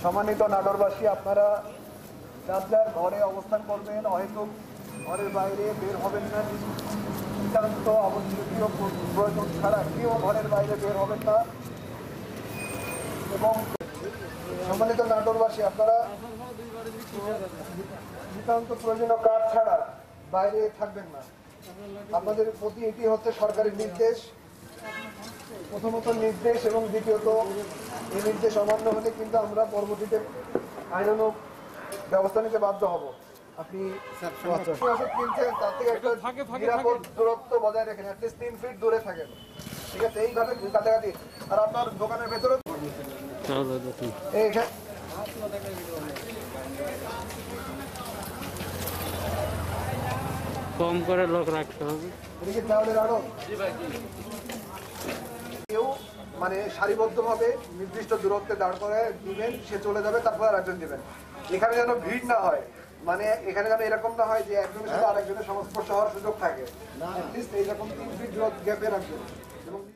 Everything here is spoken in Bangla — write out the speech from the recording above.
সম্মানিত নাটোরবাসী, আপনারা যার যার ঘরে অবস্থান করবেন, অহেতুক ঘরের বাইরে বের হবেন না। নিতান্ত আবশ্যকীয় প্রয়োজন ছাড়া কেউ ঘরের বাইরে বের হবেন না। এবং সম্মানিত নাটোরবাসী, আপনারা নিতান্ত প্রয়োজনীয় কাজ ছাড়া বাইরে থাকবেন না। আপনাদের প্রতি এটি হচ্ছে সরকারি নির্দেশ, প্রথমত নির্দেশ, এবং দ্বিতীয়ত এই নির্দেশ অমান্য হলে কিন্তু আমরা পরবর্তীতে আইনানুগ ব্যবস্থা নিতে বাধ্য হব। আপনি কিনছেন তার থেকে একটা নিরাপদ দূরত্ব বজায় রাখেন, অ্যাটলিস্ট 3 ফিট দূরে থাকেন, ঠিক আছে? এইভাবে কাছাকাছি। আর আপনার দোকানের ভেতরে কম করে লোক রাখতে হবে। কেউ মানে সারিবদ্ধভাবে নির্দিষ্ট দূরত্বে দাঁড় করে দিবেন, সে চলে যাবে, তারপর আরেকজন দিবেন। এখানে যেন ভিড় না হয়, মানে এখানে যেন এরকম না হয় যে একজনের সাথে আরেকজনের সংস্পর্শ হওয়ার সুযোগ থাকে। এইরকম 3 ফিট গ্যাপে রাখবেন। এবং